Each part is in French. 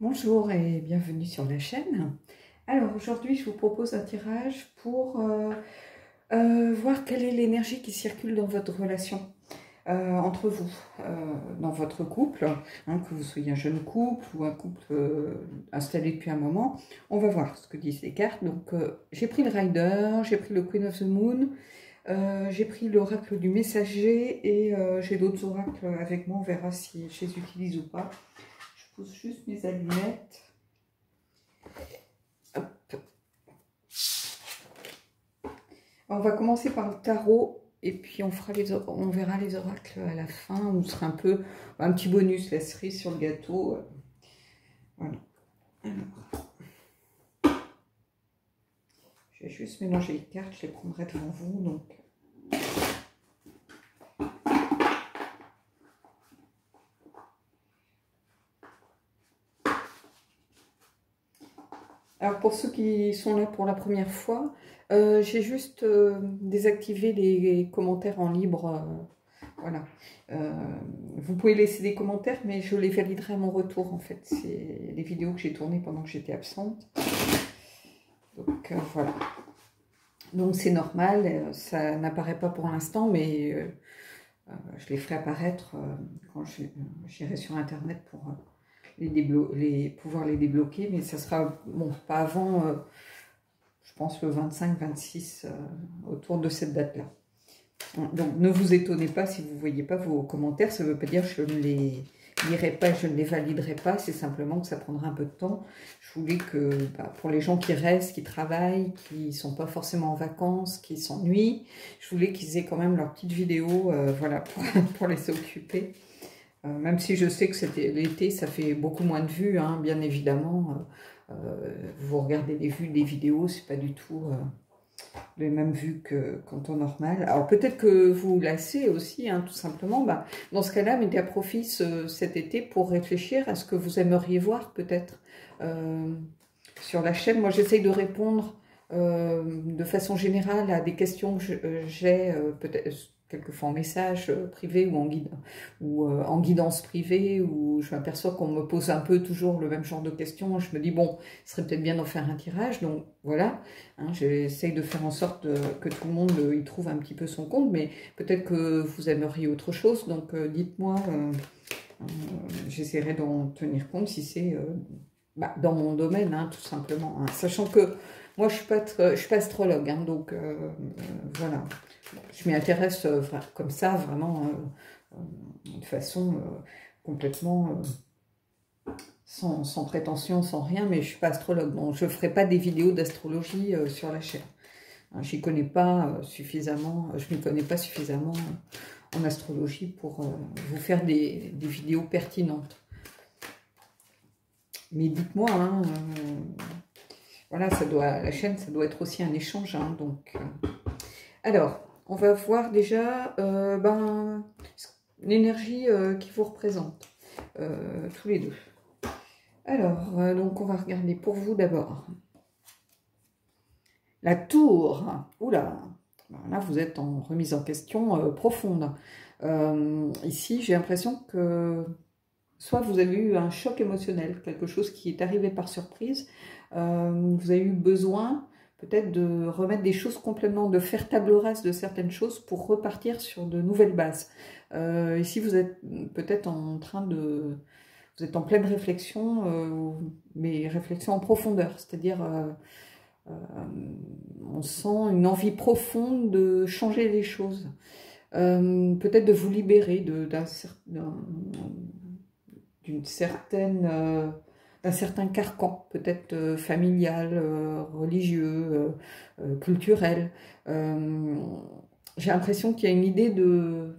Bonjour et bienvenue sur la chaîne. Alors aujourd'hui je vous propose un tirage pour voir quelle est l'énergie qui circule dans votre relation, entre vous, dans votre couple, hein, que vous soyez un jeune couple ou un couple installé depuis un moment. On va voir ce que disent les cartes. Donc j'ai pris le Rider, j'ai pris le Queen of the Moon, j'ai pris l'oracle du messager et j'ai d'autres oracles avec moi. On verra si je les utilise ou pas. Je pose juste mes allumettes. Hop. On va commencer par le tarot et puis on verra les oracles à la fin. On sera un petit bonus, la cerise sur le gâteau. Voilà. Alors, je vais juste mélanger les cartes, je les prendrai devant vous. Donc. Alors pour ceux qui sont là pour la première fois, j'ai juste désactivé les commentaires en libre. Voilà. Vous pouvez laisser des commentaires, mais je les validerai à mon retour en fait. C'est les vidéos que j'ai tournées pendant que j'étais absente. Donc voilà. Donc c'est normal, ça n'apparaît pas pour l'instant, mais je les ferai apparaître quand j'irai sur internet pour... pouvoir les débloquer, mais ça sera bon pas avant je pense le 25-26 autour de cette date là. Donc ne vous étonnez pas si vous ne voyez pas vos commentaires, ça ne veut pas dire que je ne les lirai pas, je ne les validerai pas, c'est simplement que ça prendra un peu de temps. Je voulais que pour les gens qui restent, qui travaillent, qui ne sont pas forcément en vacances, qui s'ennuient, je voulais qu'ils aient quand même leur petite vidéo voilà, pour les occuper. Même si je sais que c'était l'été, ça fait beaucoup moins de vues, hein, bien évidemment. Vous regardez les vues des vidéos, c'est pas du tout les mêmes vues qu'en temps normal. Alors peut-être que vous lassez aussi, hein, tout simplement. Dans ce cas-là, mettez à profit cet été pour réfléchir à ce que vous aimeriez voir peut-être sur la chaîne. Moi, j'essaye de répondre de façon générale à des questions que j'ai peut-être quelquefois en message privé ou en guidance privée, où je m'aperçois qu'on me pose un peu toujours le même genre de questions. Je me dis, bon, ce serait peut-être bien d'en faire un tirage. Donc voilà, hein, j'essaye de faire en sorte que tout le monde y trouve un petit peu son compte, mais peut-être que vous aimeriez autre chose. Donc dites-moi, j'essaierai d'en tenir compte si c'est dans mon domaine, hein, tout simplement. Hein. Sachant que moi, je ne suis pas astrologue, hein, donc voilà. Je m'y intéresse comme ça, vraiment, de façon complètement sans prétention, sans rien, mais je ne suis pas astrologue. Donc, je ne ferai pas des vidéos d'astrologie sur la chaîne. Hein, je m'y connais pas suffisamment en astrologie pour vous faire des vidéos pertinentes. Mais dites-moi, hein, voilà, la chaîne, ça doit être aussi un échange. Hein, donc, alors, on va voir déjà l'énergie qui vous représente, tous les deux. Alors, donc on va regarder pour vous d'abord. La tour. Oula, là vous êtes en remise en question profonde. Ici, j'ai l'impression que soit vous avez eu un choc émotionnel, quelque chose qui est arrivé par surprise. Vous avez eu besoin peut-être de remettre des choses complètement, de faire table rase de certaines choses pour repartir sur de nouvelles bases. Ici, vous êtes peut-être en train de... Vous êtes en pleine réflexion, mais réflexion en profondeur. C'est-à-dire, on sent une envie profonde de changer les choses. Peut-être de vous libérer d'un certain carcan, peut-être familial, religieux, culturel. J'ai l'impression qu'il y a une idée de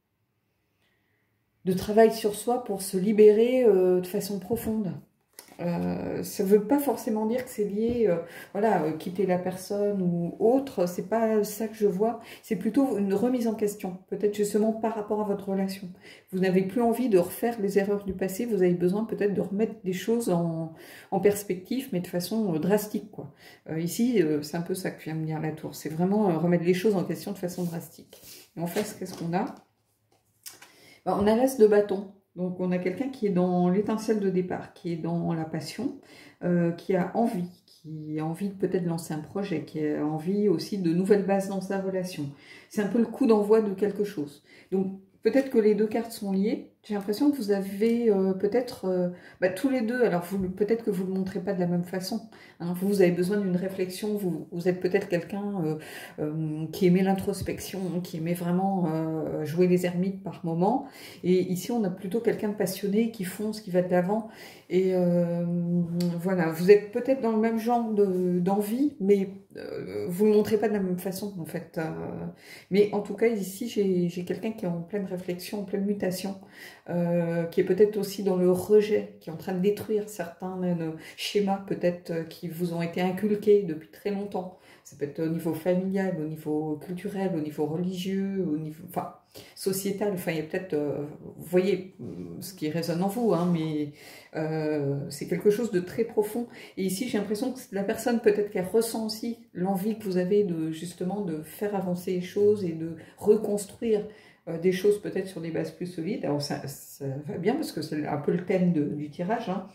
travail sur soi pour se libérer de façon profonde. Ça ne veut pas forcément dire que c'est lié, voilà, quitter la personne ou autre, c'est pas ça que je vois, c'est plutôt une remise en question, peut-être justement par rapport à votre relation. Vous n'avez plus envie de refaire les erreurs du passé, vous avez besoin peut-être de remettre des choses en perspective, mais de façon drastique, quoi. Ici, c'est un peu ça que vient me dire la tour, c'est vraiment remettre les choses en question de façon drastique. Et en face, qu'est-ce qu'on a? On a l'as de bâton. Donc on a quelqu'un qui est dans l'étincelle de départ, qui est dans la passion, qui a envie peut-être de lancer un projet, qui a envie aussi de nouvelles bases dans sa relation. C'est un peu le coup d'envoi de quelque chose. Donc peut-être que les deux cartes sont liées. J'ai l'impression que vous avez peut-être tous les deux, alors peut-être que vous ne le montrez pas de la même façon. Hein. Vous avez besoin d'une réflexion, vous êtes peut-être quelqu'un qui aimait l'introspection, qui aimait vraiment jouer les ermites par moment. Et ici, on a plutôt quelqu'un de passionné qui fonce, qui va de l'avant. Et voilà, vous êtes peut-être dans le même genre d'envie, mais vous ne le montrez pas de la même façon, en fait. Mais en tout cas, ici, j'ai quelqu'un qui est en pleine réflexion, en pleine mutation, qui est peut-être aussi dans le rejet, qui est en train de détruire certains schémas, peut-être, qui vous ont été inculqués depuis très longtemps. Ça peut être au niveau familial, au niveau culturel, au niveau religieux, au niveau, enfin, sociétal. Enfin, il y a peut-être, vous voyez ce qui résonne en vous, hein, mais c'est quelque chose de très profond. Et ici, j'ai l'impression que la personne, peut-être qu'elle ressent aussi l'envie que vous avez de justement de faire avancer les choses et de reconstruire des choses peut-être sur des bases plus solides. Alors ça va bien parce que c'est un peu le thème du tirage, hein.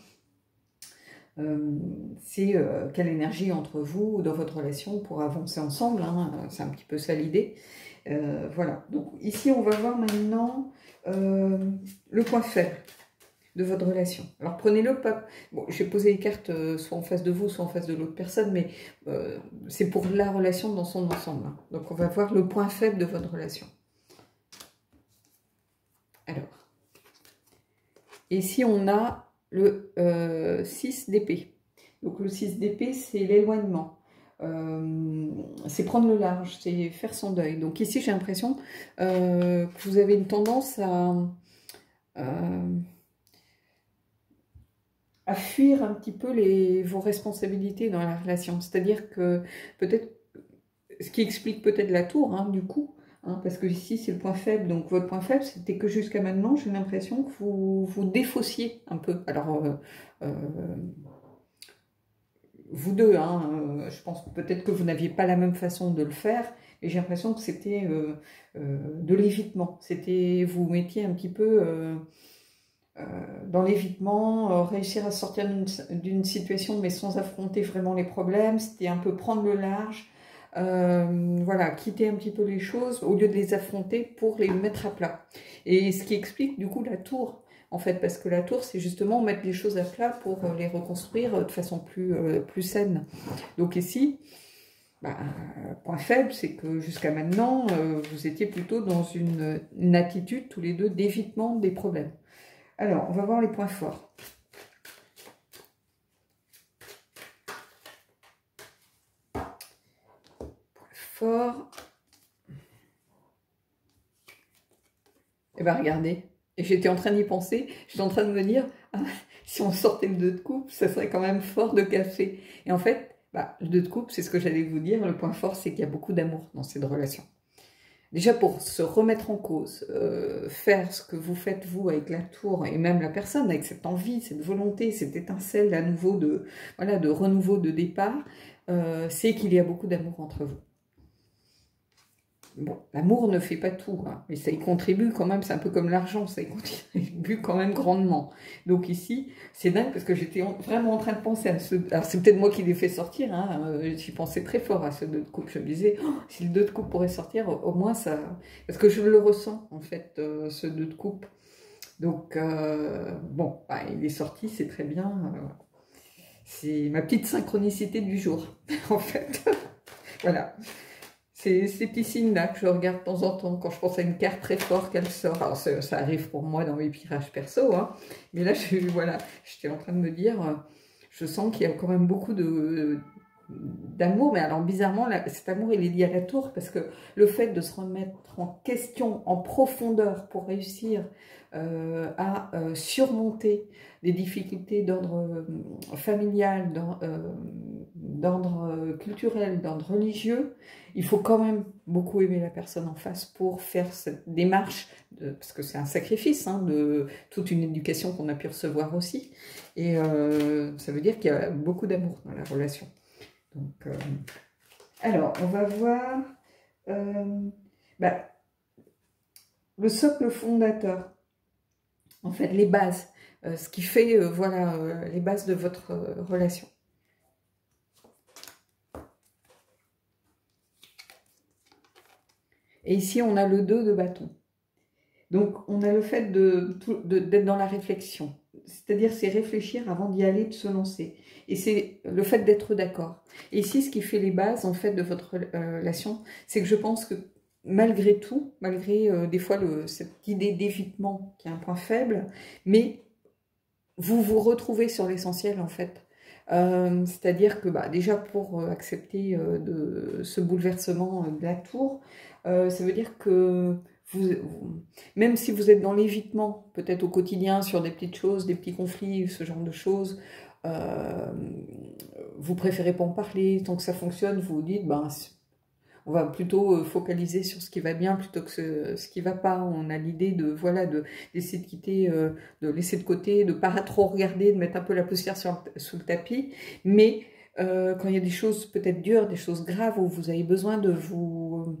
C'est quelle énergie entre vous dans votre relation pour avancer ensemble, hein. C'est un petit peu ça l'idée. Voilà, donc ici on va voir maintenant le point faible de votre relation. Alors prenez-le pas. Bon, j'ai posé les cartes soit en face de vous, soit en face de l'autre personne, mais c'est pour la relation dans son ensemble, hein. Donc on va voir le point faible de votre relation. Alors, ici on a le 6 d'épée. Donc le 6 d'épée, c'est l'éloignement. C'est prendre le large, c'est faire son deuil. Donc ici, j'ai l'impression que vous avez une tendance à fuir un petit peu vos responsabilités dans la relation. C'est-à-dire que peut-être, ce qui explique peut-être la tour, hein, du coup, hein, parce que ici, c'est le point faible. Donc votre point faible, c'était que jusqu'à maintenant, j'ai l'impression que vous défaussiez un peu. Alors, vous deux, hein, je pense peut-être que vous n'aviez pas la même façon de le faire, et j'ai l'impression que c'était de l'évitement. C'était, vous mettiez un petit peu dans l'évitement, réussir à sortir d'une situation, mais sans affronter vraiment les problèmes. C'était un peu prendre le large, voilà, quitter un petit peu les choses au lieu de les affronter pour les mettre à plat. Et ce qui explique du coup la tour. En fait, parce que la tour, c'est justement mettre les choses à plat pour les reconstruire de façon plus saine. Donc ici, point faible, c'est que jusqu'à maintenant, vous étiez plutôt dans une attitude, tous les deux, d'évitement des problèmes. Alors, on va voir les points forts. Point fort. Eh bien, regardez. Et j'étais en train d'y penser, j'étais en train de me dire, ah, si on sortait le 2 de coupe, ça serait quand même fort de café. Et en fait, le 2 de coupe, c'est ce que j'allais vous dire, le point fort, c'est qu'il y a beaucoup d'amour dans cette relation. Déjà pour se remettre en cause, faire ce que vous faites vous avec la tour, et même la personne, avec cette envie, cette volonté, cette étincelle à nouveau de renouveau, de départ, c'est qu'il y a beaucoup d'amour entre vous. Bon, l'amour ne fait pas tout, hein, mais ça y contribue quand même, c'est un peu comme l'argent, ça y contribue quand même grandement. Donc ici, c'est dingue parce que j'étais vraiment en train de penser à ce... Alors c'est peut-être moi qui l'ai fait sortir, hein, j'y pensais très fort à ce 2 de coupe. Je me disais, oh, si le 2 de coupe pourrait sortir, au moins ça... Parce que je le ressens, en fait, ce 2 de coupe. Donc, bon, il est sorti, c'est très bien. C'est ma petite synchronicité du jour, en fait. Voilà. C'est ces petits signes-là que je regarde de temps en temps quand je pense à une carte très forte qu'elle sort. Alors ça arrive pour moi dans mes tirages perso, hein. Mais là, voilà, j'étais en train de me dire, je sens qu'il y a quand même beaucoup d'amour. Mais alors bizarrement, cet amour, il est lié à la tour parce que le fait de se remettre en question, en profondeur pour réussir à surmonter des difficultés d'ordre familial, d'ordre culturel, d'ordre religieux, il faut quand même beaucoup aimer la personne en face pour faire cette démarche, parce que c'est un sacrifice, hein, de toute une éducation qu'on a pu recevoir aussi. Et ça veut dire qu'il y a beaucoup d'amour dans la relation. Donc, alors, on va voir le socle fondateur. en fait, les bases, ce qui fait, voilà, les bases de votre relation. Et ici, on a le 2 de bâton. Donc, on a le fait d'être dans la réflexion. C'est-à-dire, c'est réfléchir avant d'y aller, de se lancer. Et c'est le fait d'être d'accord. Et ici, ce qui fait les bases, en fait, de votre relation, c'est que je pense que malgré tout, malgré des fois cette idée d'évitement qui est un point faible, mais vous vous retrouvez sur l'essentiel, en fait. C'est-à-dire que déjà, pour accepter ce bouleversement de la tour, ça veut dire que même si vous êtes dans l'évitement, peut-être au quotidien, sur des petites choses, des petits conflits, ce genre de choses, vous préférez pas en parler, tant que ça fonctionne, vous vous dites, on va plutôt focaliser sur ce qui va bien plutôt que ce qui va pas. On a l'idée de, voilà, d'essayer de quitter, de laisser de côté, de pas trop regarder, de mettre un peu la poussière sous le tapis, mais quand il y a des choses peut-être dures, des choses graves, où vous avez besoin de vous...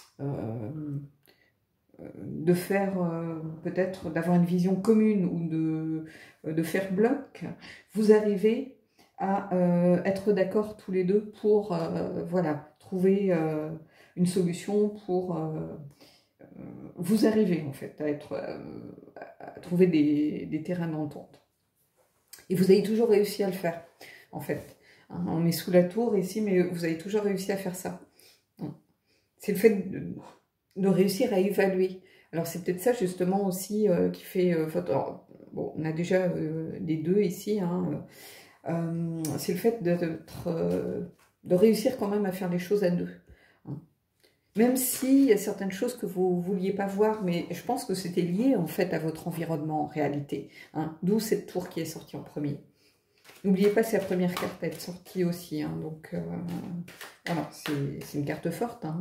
de faire peut-être d'avoir une vision commune ou de faire bloc, vous arrivez à être d'accord tous les deux pour voilà, trouver une solution pour vous arriver en fait à trouver des terrains d'entente. Et vous avez toujours réussi à le faire en fait. Hein, on est sous la tour ici, mais vous avez toujours réussi à faire ça. C'est le fait de réussir à évaluer. Alors c'est peut-être ça justement aussi qui fait votre... Alors, bon, on a déjà les deux ici, hein, c'est le fait de réussir quand même à faire les choses à deux. Hein. Même s'il y a certaines choses que vous ne vouliez pas voir, mais je pense que c'était lié en fait à votre environnement en réalité. Hein, d'où cette tour qui est sortie en premier. N'oubliez pas, c'est la première carte à être sortie aussi. Hein, donc voilà, c'est une carte forte. Hein.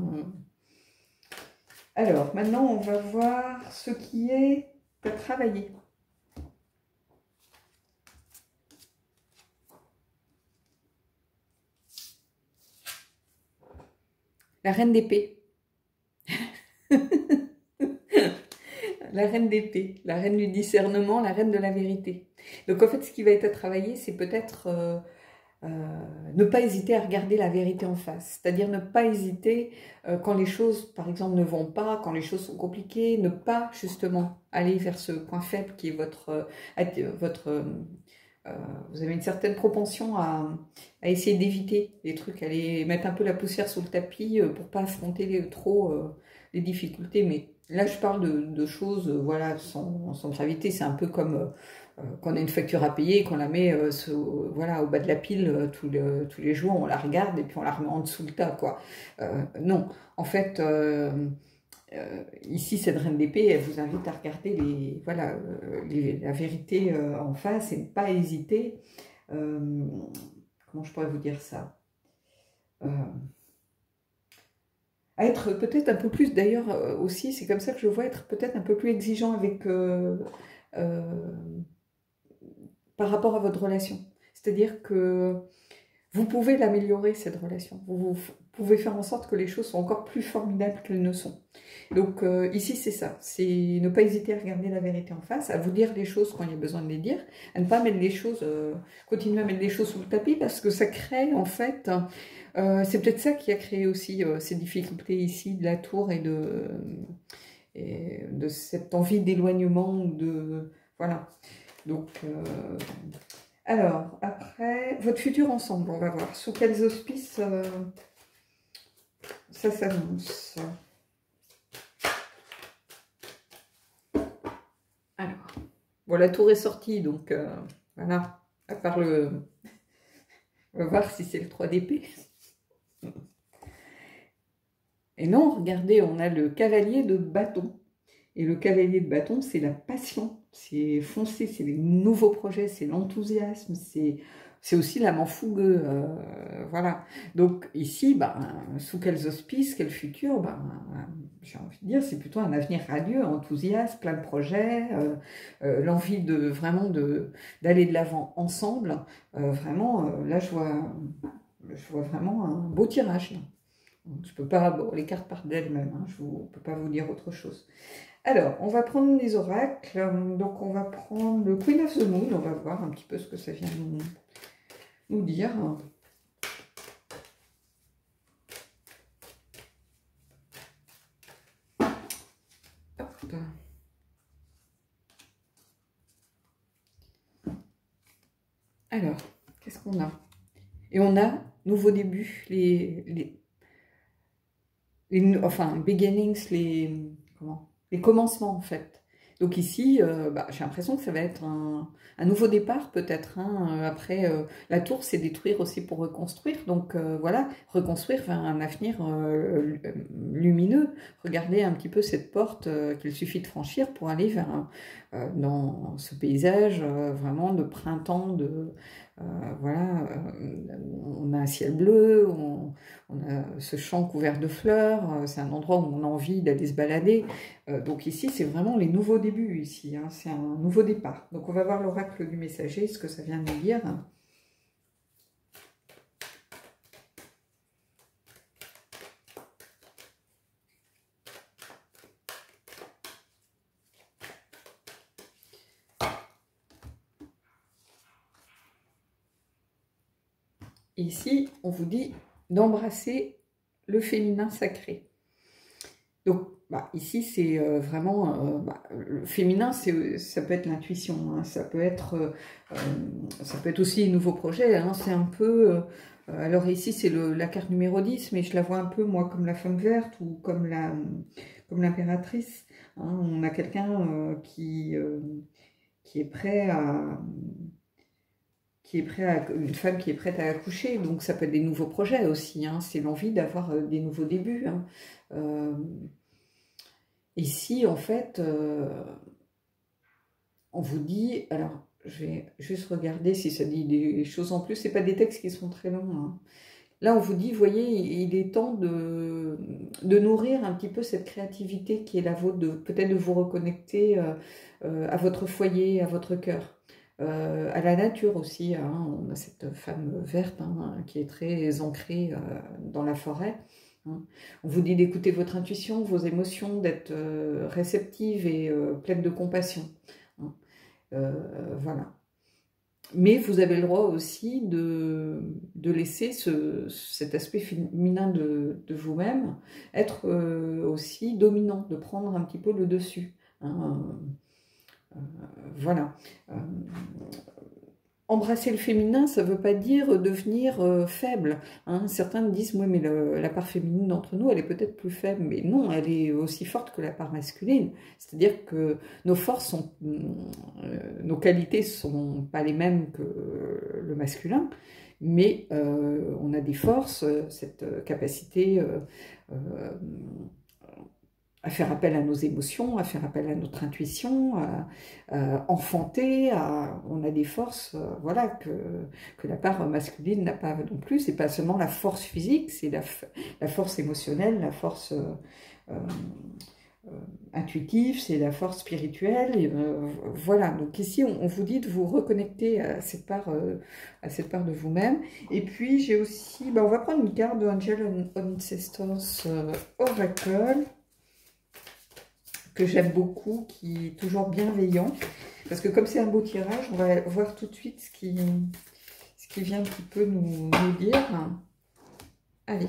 Alors, maintenant, on va voir ce qui est à travailler. La reine d'épée. La reine d'épée, la reine du discernement, la reine de la vérité. Donc, en fait, ce qui va être à travailler, c'est peut-être... ne pas hésiter à regarder la vérité en face, c'est-à-dire ne pas hésiter quand les choses, par exemple, ne vont pas, quand les choses sont compliquées, ne pas justement aller vers ce point faible qui est vous avez une certaine propension à essayer d'éviter les trucs, à aller mettre un peu la poussière sous le tapis pour pas affronter trop les difficultés. Mais là, je parle de choses voilà, sans gravité. C'est un peu comme quand on a une facture à payer, qu'on la met voilà, au bas de la pile tous les jours, on la regarde et puis on la remet en dessous le tas, quoi. Non, en fait... ici, cette reine d'épée, elle vous invite à regarder voilà, la vérité en face et ne pas hésiter. Comment je pourrais vous dire ça à être peut-être un peu plus, d'ailleurs aussi, c'est comme ça que je vois, être peut-être un peu plus exigeant avec par rapport à votre relation. C'est-à-dire que vous pouvez l'améliorer, cette relation. Vous pouvez faire en sorte que les choses soient encore plus formidables qu'elles ne sont. Donc ici, c'est ça. C'est ne pas hésiter à regarder la vérité en face, à vous dire les choses quand il y a besoin de les dire, à ne pas mettre les choses, continuer à mettre les choses sous le tapis, parce que ça crée, en fait, c'est peut-être ça qui a créé aussi ces difficultés ici de la tour et de cette envie d'éloignement, voilà. Donc... alors, après, votre futur ensemble, on va voir. Sous quels auspices ça s'annonce. Alors, bon, la tour est sortie, donc voilà. À part on va voir si c'est le 3 d'épée. Et non, regardez, on a le cavalier de bâton. Et le cavalier de bâton, c'est la passion, c'est foncer, c'est les nouveaux projets, c'est l'enthousiasme, c'est aussi l'amant fougueux, voilà. Donc ici, sous quels auspices, quel futur, j'ai envie de dire, c'est plutôt un avenir radieux, enthousiaste, plein de projets, l'envie vraiment d'aller de l'avant ensemble. Vraiment, là, je vois vraiment un beau tirage. Là. Je peux pas, bon, les cartes partent d'elles-mêmes, hein, je ne peux pas vous dire autre chose. Alors, on va prendre les oracles. Donc, on va prendre le Queen of the Moon. On va voir un petit peu ce que ça vient nous dire. Hop. Alors, qu'est-ce qu'on a? Et on a nouveau début, enfin, beginnings, les commencements en fait. Donc ici, j'ai l'impression que ça va être un nouveau départ peut-être. Hein, après, la tour, c'est détruire aussi pour reconstruire. Donc voilà, reconstruire vers un avenir lumineux. Regardez un petit peu cette porte qu'il suffit de franchir pour aller vers dans ce paysage vraiment de printemps, voilà, on a un ciel bleu, on a ce champ couvert de fleurs, c'est un endroit où on a envie d'aller se balader. Donc ici, c'est vraiment les nouveaux débuts, ici, hein, c'est un nouveau départ. Donc on va voir l'oracle du messager, ce que ça vient de nous dire. Ici, on vous dit d'embrasser le féminin sacré. Donc, ici, c'est vraiment... le féminin, ça peut être l'intuition, hein, ça peut être aussi les nouveaux projets. Hein, c'est un peu... alors ici, c'est la carte numéro 10, mais je la vois un peu, moi, comme la femme verte ou comme l'impératrice. Hein, on a quelqu'un qui est prêt à... une femme qui est prête à accoucher, donc ça peut être des nouveaux projets aussi, hein, c'est l'envie d'avoir des nouveaux débuts. Hein. Ici, en fait, on vous dit, alors je vais juste regarder si ça dit des choses en plus, c'est pas des textes qui sont très longs. Hein. Là, on vous dit, vous voyez, il est temps de nourrir un petit peu cette créativité qui est la vôtre, peut-être de vous reconnecter à votre foyer, à votre cœur. À la nature aussi, hein, on a cette femme verte hein, qui est très ancrée dans la forêt. Hein. On vous dit d'écouter votre intuition, vos émotions, d'être réceptive et pleine de compassion. Hein. Voilà. Mais vous avez le droit aussi de laisser cet aspect féminin de vous-même être aussi dominant, de prendre un petit peu le dessus. Hein. Voilà. Embrasser le féminin, ça ne veut pas dire devenir faible. Hein. Certains me disent, oui, mais la part féminine d'entre nous, elle est peut-être plus faible. Mais non, elle est aussi forte que la part masculine. C'est-à-dire que nos forces nos qualités ne sont pas les mêmes que le masculin, mais on a des forces, cette capacité à faire appel à nos émotions, à faire appel à notre intuition, à enfanter, on a des forces voilà, que la part masculine n'a pas non plus. C'est pas seulement la force physique, c'est la force émotionnelle, la force intuitive, c'est la force spirituelle. Et, voilà, donc ici on vous dit de vous reconnecter à cette part de vous-même. Et puis j'ai aussi, on va prendre une carte de Angel Ancestors Oracle, que j'aime beaucoup, qui est toujours bienveillant. Parce que comme c'est un beau tirage, on va voir tout de suite ce qui vient un petit peu nous dire. Allez.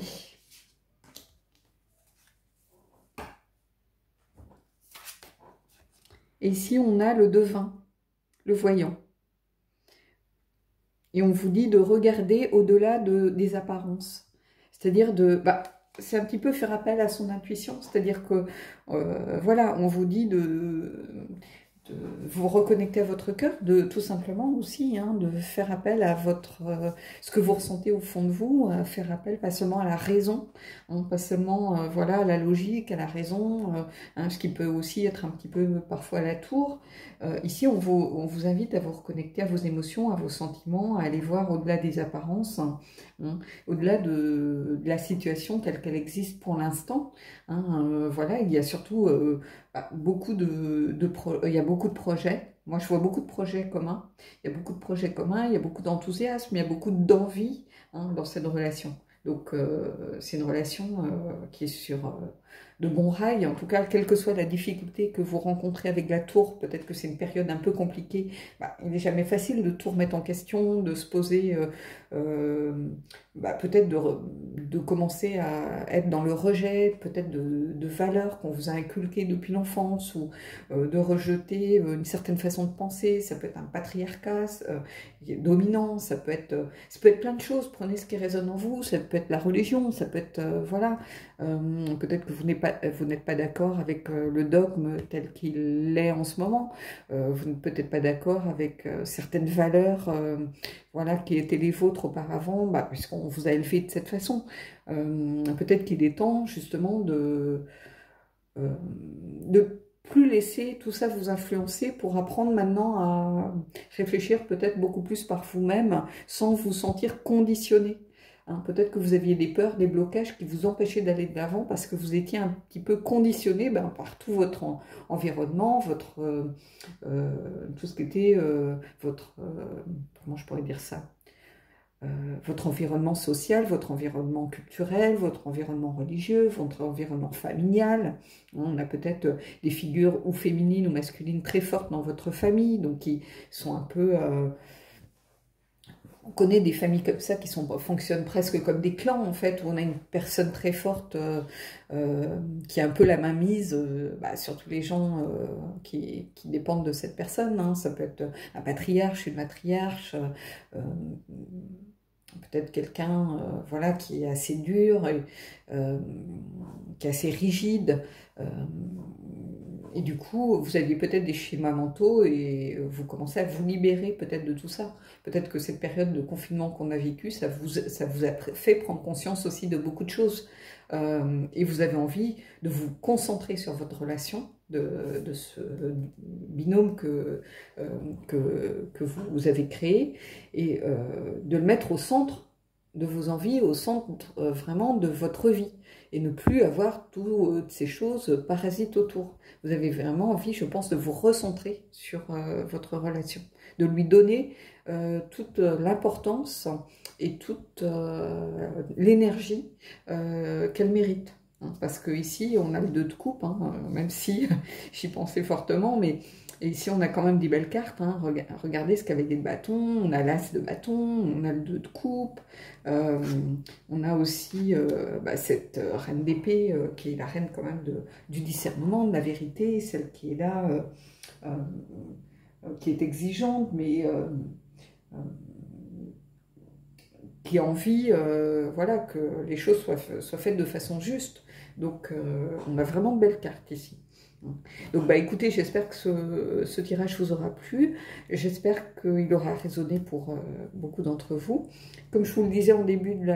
Et ici, on a le devin, le voyant. Et on vous dit de regarder au-delà des apparences. C'est-à-dire c'est un petit peu faire appel à son intuition, c'est-à-dire que, voilà, on vous dit de vous reconnecter à votre cœur, de tout simplement aussi, hein, de faire appel à ce que vous ressentez au fond de vous, faire appel pas seulement à la raison, hein, pas seulement voilà, à la logique, à la raison, hein, ce qui peut aussi être un petit peu parfois à la tour. Ici, on vous invite à vous reconnecter à vos émotions, à vos sentiments, à aller voir au-delà des apparences, hein, au-delà de la situation telle qu'elle existe pour l'instant. Hein, voilà, il y a surtout beaucoup il y a beaucoup de projets. Moi, je vois beaucoup de projets communs. Il y a beaucoup de projets communs, il y a beaucoup d'enthousiasme, il y a beaucoup d'envie hein, dans cette relation. Donc, c'est une relation qui est sur de bons rails. En tout cas, quelle que soit la difficulté que vous rencontrez avec la tour, peut-être que c'est une période un peu compliquée, il n'est jamais facile de tout remettre en question, de se poser, peut-être de commencer à être dans le rejet, peut-être de valeurs qu'on vous a inculquées depuis l'enfance, ou de rejeter une certaine façon de penser. Ça peut être un patriarcat dominant, ça peut être plein de choses. Prenez ce qui résonne en vous, ça peut être la religion, ça peut être, voilà, peut-être que vous n'êtes pas d'accord avec le dogme tel qu'il est en ce moment, vous n'êtes peut-être pas d'accord avec certaines valeurs, voilà, qui étaient les vôtres auparavant, puisqu'on vous a élevé de cette façon. Peut-être qu'il est temps justement de plus laisser tout ça vous influencer, pour apprendre maintenant à réfléchir peut-être beaucoup plus par vous-même, sans vous sentir conditionné. Hein, peut-être que vous aviez des peurs, des blocages qui vous empêchaient d'aller de l'avant, parce que vous étiez un petit peu conditionné par tout votre environnement, tout ce qui était votre... comment je pourrais dire ça, votre environnement social, votre environnement culturel, votre environnement religieux, votre environnement familial. On a peut-être des figures ou féminines ou masculines très fortes dans votre famille, donc qui sont un peu... on connaît des familles comme ça qui fonctionnent presque comme des clans, en fait, où on a une personne très forte qui a un peu la main mise sur tous les gens qui dépendent de cette personne. Hein. Ça peut être un patriarche, une matriarche, peut-être quelqu'un voilà, qui est assez dur, qui est assez rigide. Et du coup, vous aviez peut-être des schémas mentaux et vous commencez à vous libérer peut-être de tout ça. Peut-être que cette période de confinement qu'on a vécue, ça vous a fait prendre conscience aussi de beaucoup de choses. Et vous avez envie de vous concentrer sur votre relation, de ce binôme que vous avez créé, et de le mettre au centre de vos envies, au centre vraiment de votre vie, et ne plus avoir toutes ces choses parasites autour. Vous avez vraiment envie, je pense, de vous recentrer sur votre relation, de lui donner toute l'importance et toute l'énergie qu'elle mérite. Hein, parce que ici, on a le 2 de coupe, hein, même si j'y pensais fortement, mais ici, on a quand même des belles cartes. Hein. Regardez ce qu'avec des bâtons, on a l'as de bâton, on a le 2 de coupe, on a aussi cette reine d'épée, qui est la reine quand même du discernement, de la vérité, celle qui est là, qui est exigeante, mais qui a envie voilà, que les choses soient faites de façon juste. Donc, on a vraiment de belles cartes ici. Donc, écoutez, j'espère que ce tirage vous aura plu. J'espère qu'il aura résonné pour beaucoup d'entre vous. Comme je vous le disais en début de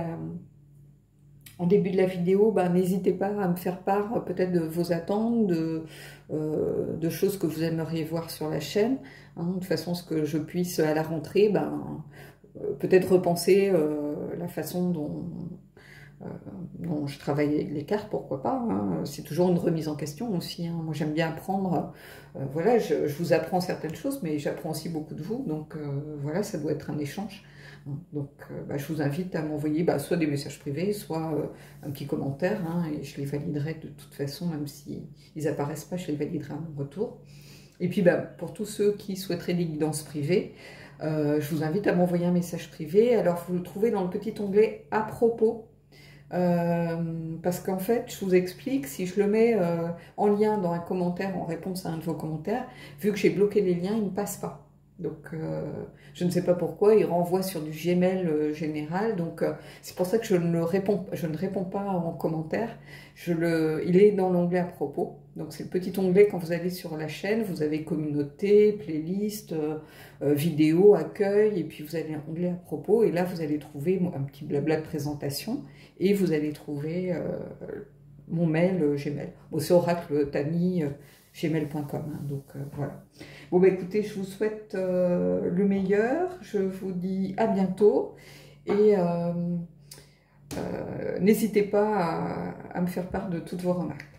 la vidéo, n'hésitez pas à me faire part peut-être de vos attentes, de choses que vous aimeriez voir sur la chaîne. Hein, de façon à ce que je puisse, à la rentrée, peut-être repenser la façon dont je travaille avec les cartes, pourquoi pas. Hein. C'est toujours une remise en question aussi. Hein. Moi, j'aime bien apprendre. Voilà, je vous apprends certaines choses, mais j'apprends aussi beaucoup de vous. Donc, voilà, ça doit être un échange. Donc, je vous invite à m'envoyer soit des messages privés, soit un petit commentaire. Hein, et je les validerai de toute façon, même s'ils n'apparaissent pas, je les validerai à mon retour. Et puis, pour tous ceux qui souhaiteraient des guidances privées, je vous invite à m'envoyer un message privé. Alors, vous le trouvez dans le petit onglet « À propos ». Parce qu'en fait, je vous explique, si je le mets en lien dans un commentaire, en réponse à un de vos commentaires, vu que j'ai bloqué les liens, il ne passe pas. Donc, je ne sais pas pourquoi, il renvoie sur du Gmail général. Donc, c'est pour ça que je ne réponds pas en commentaire. Il est dans l'onglet à propos. Donc, c'est le petit onglet quand vous allez sur la chaîne. Vous avez communauté, playlist, vidéo, accueil. Et puis, vous avez un onglet à propos. Et là, vous allez trouver un petit blabla de présentation. Et vous allez trouver mon mail Gmail. Bon, c'est oracletani@gmail.com. Hein, donc, voilà. Bon, écoutez, je vous souhaite le meilleur. Je vous dis à bientôt. Et n'hésitez pas à me faire part de toutes vos remarques.